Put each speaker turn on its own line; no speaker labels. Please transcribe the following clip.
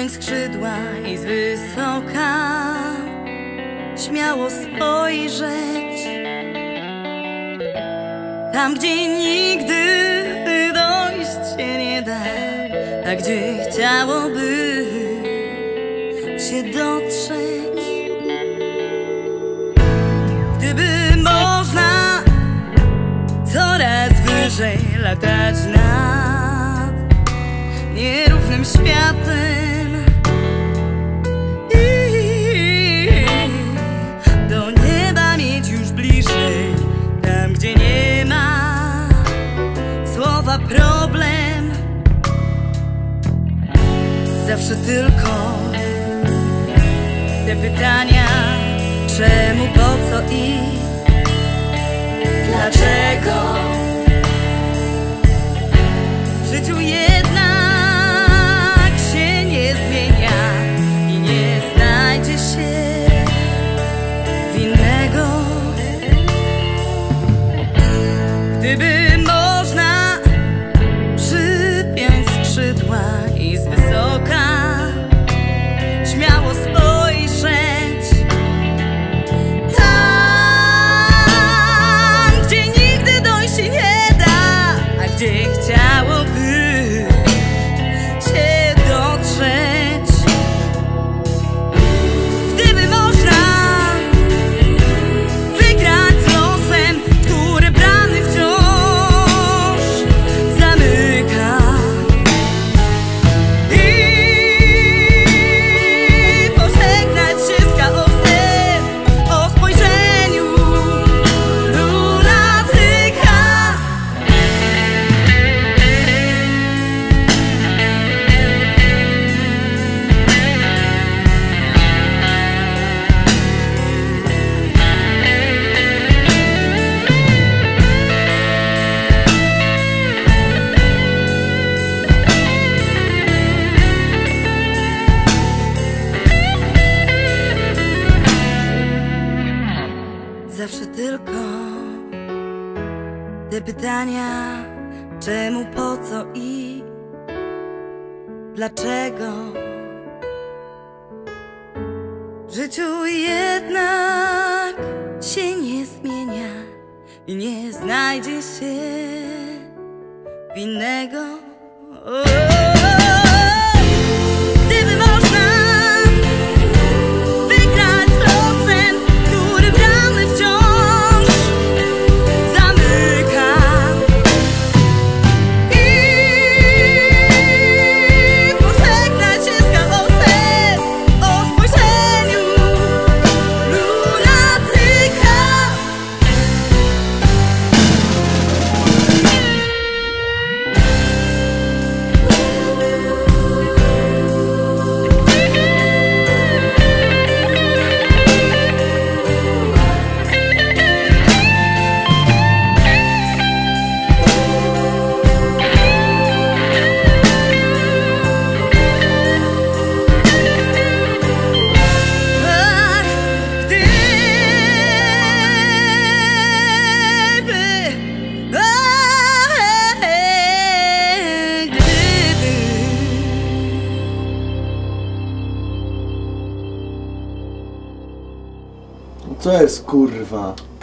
skrzydła i z wysoka śmiało spojrzeć tam, gdzie nigdy dojść się nie da, a gdzie chciałoby się dotrzeć. Gdyby można coraz wyżej latać nad nierównym światem i do nieba mieć już bliżej, tam gdzie nie ma słowa problem, zawsze tylko te pytania: czemu, po co i dlaczego. W życiu jednak się nie zmienia i nie znajdzie się winnego. Gdyby można przypiąć skrzydła i z wysoka śmiało spojrzeć tam, gdzie nigdy dojść się nie da, a gdzie chciałoby się dotrzeć. Gdyby można wygrać z losem, który bramy wciąż zamyka, i pożegnać się z chaosem o spojrzeniu lunatyka. Zawsze tylko te pytania: czemu, po co i dlaczego. W życiu jednak się nie zmienia i nie znajdzie się winnego. Gdyby można wygrać z losem, który bramy wciąż zamyka, i pożegnać się z chaosem o spojrzeniu lunatyka.
Co jest, kurwa?